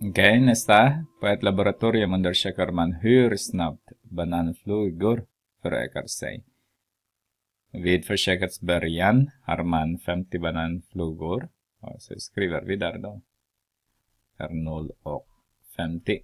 Okej, nästa. På ett laboratorium undersöker man hur snabbt bananflugor förökar sig. Vid försökets början har man 50 bananflugor. Och så skriver vi där då. Är 0 och 50.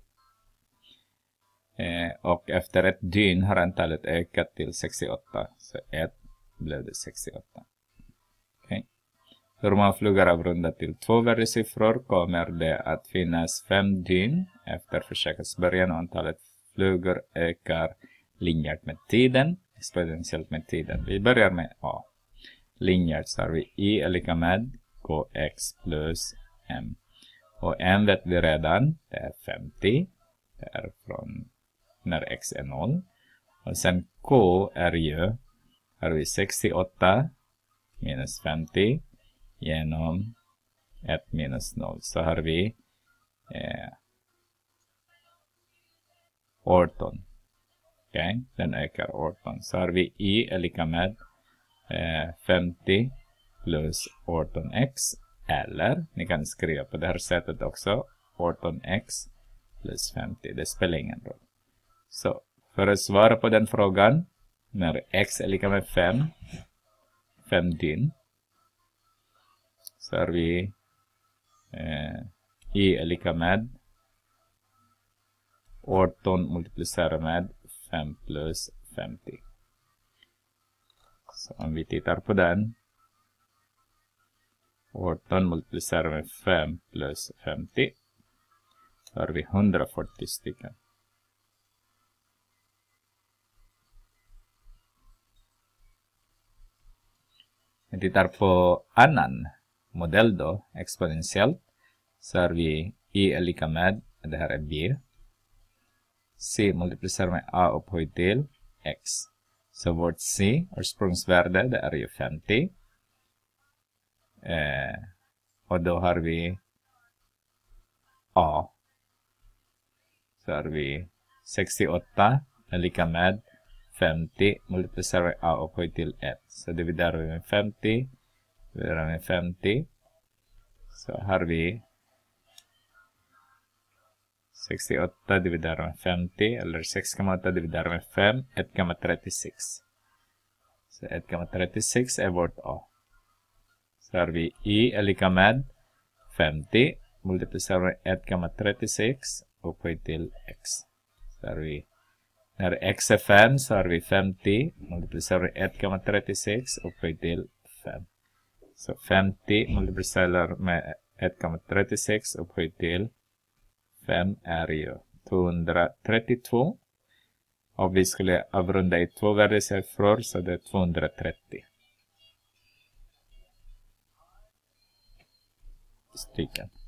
Och efter ett dygn har antalet ökat till 68. Så 1 blev det 68. Okej. Hur man flugor avrundat till 2 värdesiffror kommer det att finnas 5 dygn efter försökets början och antalet flugor ökar linjärt med tiden, exponentiellt med tiden. Vi börjar med A. Linjärt så har vi I är lika med kx plus m. Och m vet vi redan, det är 50. Det är från när x är 0. Och sen k är ju, har vi 68 minus 50 genom 1 minus 0. Så har vi 18. Okej, den ökar 18. Så har vi I är lika med 50 plus 18x. Eller, ni kan skriva på det här sättet också. 18x plus 50. Det spelar ingen roll. Så, för att svara på den frågan. När x är lika med 5 dygn. Så har vi I är lika med 18 multiplicerat med 5 plus 50. Så om vi tittar på den. 18 multiplicerat med 5 plus 50. Så har vi 140 stycken. Vi tittar på annan modell då, exponentiellt. Så har vi I är lika med, det här är B. C multiplicerar med A upphöjt till X. Så vårt C, ursprungsvärde, det är ju 50. Och då har vi A. Så har vi 68 är lika med 50 multiplicerar med A upphöjt till 1. Så dividerar vi med 50. Dividerar med 50. Så har vi 68 dividerar med 50. Eller 6,8 dividerar med 5. 1,36. Så 1,36 är vårt A. Så har vi I är lika med 50 multiplicerar med 1,36 upphöjt till X. Så har vi, när X är 5 så har vi 50 multiplicerar med 1,36 upphöjt till 5. Så 50 multiplicerar med 1,36 upphöjt till 5 är ju 232. Och vi skulle avrunda i 2 värdesiffror så det är 230 stycken.